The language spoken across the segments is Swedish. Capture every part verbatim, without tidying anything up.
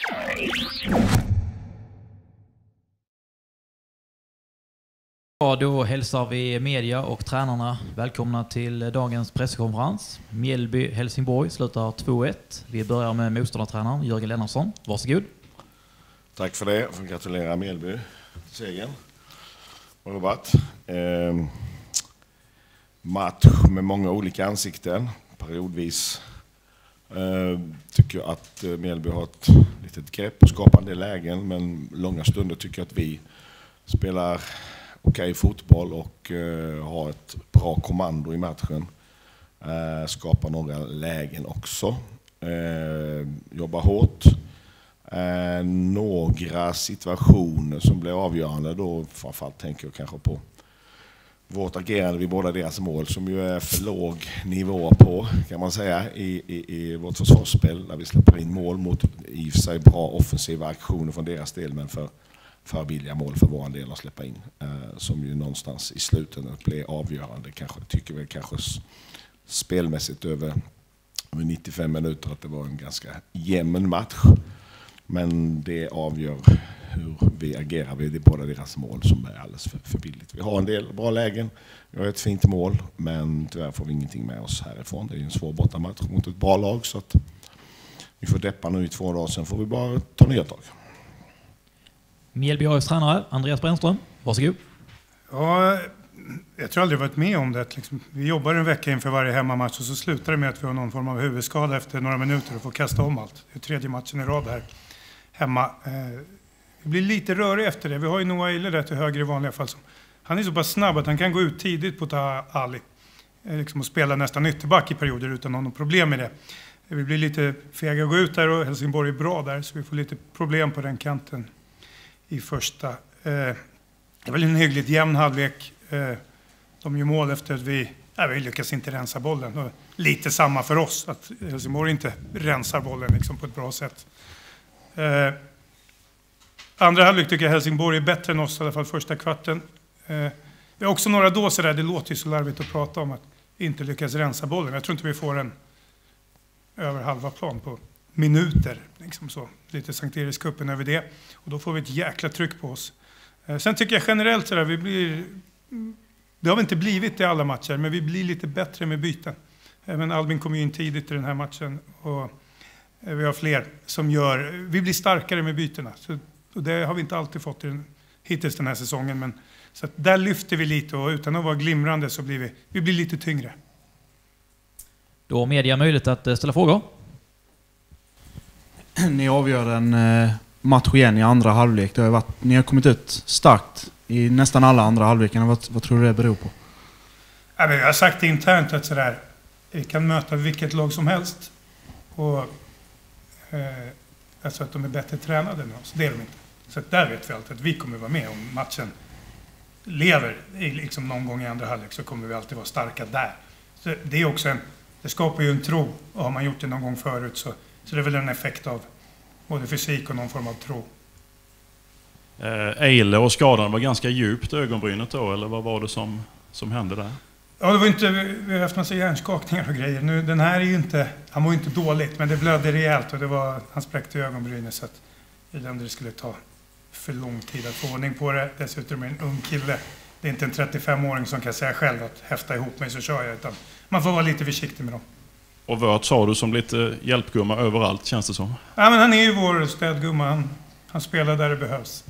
Ja, då hälsar vi media och tränarna välkomna till dagens presskonferens. Mjällby-Helsingborg slutar två ett. Vi börjar med motståndartränaren Jörgen Lennartsson. Varsågod. Tack för det. Jag får gratulera Mjällby till segern. Och Robert. Eh, match med många olika ansikten. Periodvis eh, tycker jag att Mjällby har ett litet grepp och skapar en del lägen. Men långa stunder tycker jag att vi spelar okej fotboll och uh, har ett bra kommando i matchen. Uh, skapar några lägen också. Uh, jobbar hårt. Uh, några situationer som blir avgörande då, framförallt tänker jag kanske på vårt agerande vid båda deras mål som ju är för låg nivå på, kan man säga, i, i, i vårt försvarsspel där vi släpper in mål mot i och för sig bra offensiva aktioner från deras del, men för för billiga mål för vår del att släppa in, eh, som ju någonstans i slutändan blir avgörande. Kanske tycker vi kanske spelmässigt över, över nittiofem minuter att det var en ganska jämn match. Men det avgör hur vi agerar vid båda deras mål som är alldeles för, för billigt. Vi har en del bra lägen, vi har ett fint mål, men tyvärr får vi ingenting med oss härifrån. Det är en svår bortamatch mot ett bra lag, så att vi får deppa nu i två dagar, sen får vi bara ta nya tag. Mjällby A F:s tränare Andreas Brännström, varsågod. Ja, jag tror aldrig varit med om det. Liksom, vi jobbar en vecka inför varje hemmamatch och så slutar det med att vi har någon form av huvudskada efter några minuter och får kasta om allt. Det är tredje matchen i rad här hemma. Det blir lite rörig efter det. Vi har ju Noah Eile där till höger i vanliga fall. Han är så pass snabb att han kan gå ut tidigt på Taha Ali liksom, och spela nästan ytterback i perioder utan någon problem med det. Vi blir lite fega att gå ut där och Helsingborg är bra där, så vi får lite problem på den kanten i första. Eh, det är väl en hyggligt jämn halvlek. Eh, de gör mål efter att vi, nej, vi lyckas inte rensa bollen. Och lite samma för oss, att Helsingborg inte rensar bollen liksom på ett bra sätt. Eh, andra halvlek tycker jag Helsingborg är bättre än oss, i alla fall första kvarten. Eh, vi har också några dåser där, det låter ju så larvigt att prata om att inte lyckas rensa bollen. Jag tror inte vi får en över halva plan på minuter, liksom så. Lite Sankt Erikscupen över det. Och då får vi ett jäkla tryck på oss. Eh, sen tycker jag generellt sådär, vi blir... Det har vi inte blivit i alla matcher, men vi blir lite bättre med byten. Eh, men Albin kom ju in tidigt i den här matchen. Och eh, vi har fler som gör... Vi blir starkare med bytena. Så, och det har vi inte alltid fått i den, hittills den här säsongen. Men, så att där lyfter vi lite och utan att vara glimrande så blir vi, vi blir lite tyngre. Då har media möjlighet att ställa frågor. Ni avgör en eh, match igen i andra halvlek. Det har varit, ni har kommit ut starkt i nästan alla andra halvlekarna. Vad, vad tror du det beror på? Ja, men jag har sagt internt att sådär, vi kan möta vilket lag som helst. Och, eh, alltså att de är bättre tränade än oss. Det är de inte. Så att där vet vi alltid att vi kommer vara med om matchen lever i, liksom någon gång i andra halvlek, så kommer vi alltid vara starka där. Så det är också en, det skapar ju en tro. Och har man gjort det någon gång förut så Så det är väl en effekt av både fysik och någon form av tro. Eh, Eile och skadan var ganska djupt ögonbrynet då, eller vad var det som, som hände där? Ja, det var inte, vi har haft massa hjärnskakningar och grejer. Nu, den här är ju inte, han var ju inte dåligt, men det blödde rejält och det var, han spräckte ögonbrynet, så att jag kände det skulle ta för lång tid att få ordning på det. Dessutom är en ung kille. Det är inte en trettiofem-åring som kan säga själv att häfta ihop mig så kör jag, utan man får vara lite försiktig med dem. Och Wörth sa du som lite hjälpgumma överallt, känns det som. Ja, men han är ju vår städgumma. Han, han spelar där det behövs.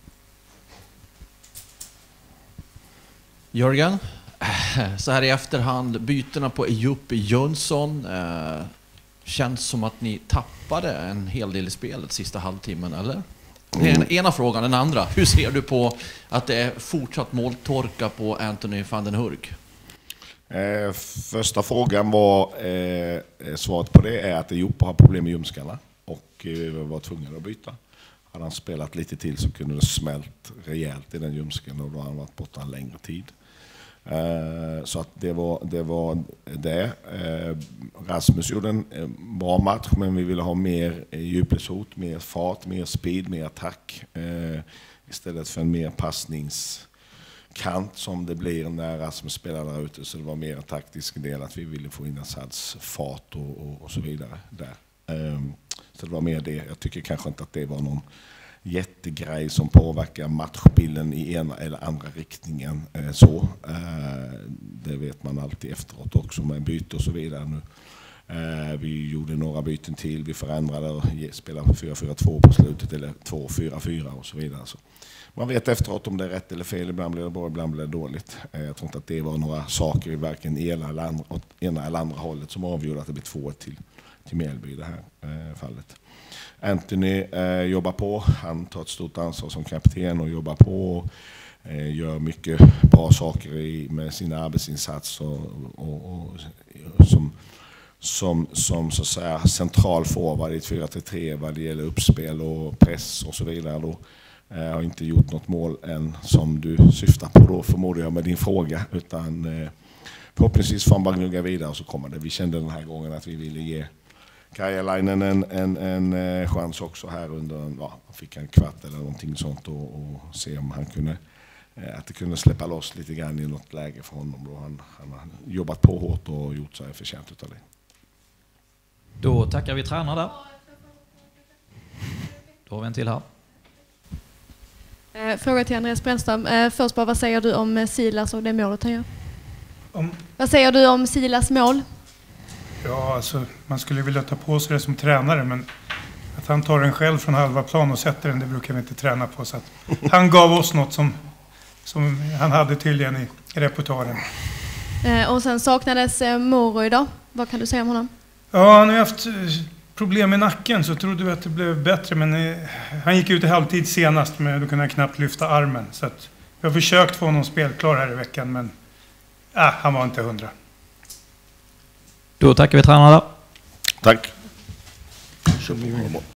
Jörgen, så här i efterhand, bytena på Ejupi Jönsson, eh, känns som att ni tappade en hel del i spelet sista halvtimmen, eller? Det är den ena frågan. Den andra, hur ser du på att det är fortsatt måltorka på Anthony van den Hurk? Eh, första frågan var, eh, svaret på det är att Ejupi har problem med ljumskarna och eh, var tvungen att byta. Hade han spelat lite till så kunde det smält rejält i den ljumsken och då har han varit borta en längre tid. Eh, så att det var det. Var det. Eh, Rasmus gjorde en eh, bra match, men vi ville ha mer eh, djupleshot, mer fart, mer speed, mer attack eh, istället för en mer passnings kant som det blir när Rasmus spelar där ute, så det var mer en taktisk del att vi ville få in Assads fart och, och, och så vidare där. Um, Så det var mer det. Jag tycker kanske inte att det var någon jättegrej som påverkar matchbilden i ena eller andra riktningen. Eh, så. Eh, det vet man alltid efteråt också med byte och så vidare nu. Eh, vi gjorde några byten till, vi förändrade och spelade fyra fyra två på slutet eller två fyra fyra och så vidare. Så man vet efteråt om det är rätt eller fel, ibland blir det bra, ibland blir det dåligt. Eh, jag tror inte att det var några saker i varken ena eller andra, ena eller andra hållet som avgjorde att det blev två ett till, till Mjällby i det här eh, fallet. Anthony eh, jobbar på, han tar ett stort ansvar som kapten och jobbar på och eh, gör mycket bra saker i, med sina arbetsinsatser och, och, och, och som som, som så att säga central forward i ett fyra tre tre vad det gäller uppspel och press och så vidare. Då eh, har inte gjort något mål än som du syftar på då, förmodar jag med din fråga, utan eh, förhoppningsvis får han bara gnugga vidare och så kommer det. Vi kände den här gången att vi ville ge Karjalainen en, en, en, en chans också här under en, ja, fick en kvart eller någonting sånt och, och se om han kunde eh, att det kunde släppa loss lite grann i något läge för honom då. Han, han har jobbat på hårt och gjort sig förtjänt utav det. Då tackar vi tränare där. Då har vi en till här. Eh, fråga till Andreas Brännström. Eh, först bara, vad säger du om eh, Silas och det målet han gör? Om, Vad säger du om Silas mål? ja, alltså, man skulle vilja ta på sig det som tränare, men att han tar den själv från halva plan och sätter den, det brukar vi inte träna på. Så att han gav oss något som, som han hade tydligen i repertoaren. Eh, och sen saknades eh, Moro idag. Vad kan du säga om honom? Ja, han har haft problem med nacken, så trodde vi att det blev bättre, men eh, han gick ut i halvtid senast, men då kunde han knappt lyfta armen. Så att jag har försökt få honom spelklar här i veckan, men äh, han var inte hundra. Då tackar vi tränare där. Tack.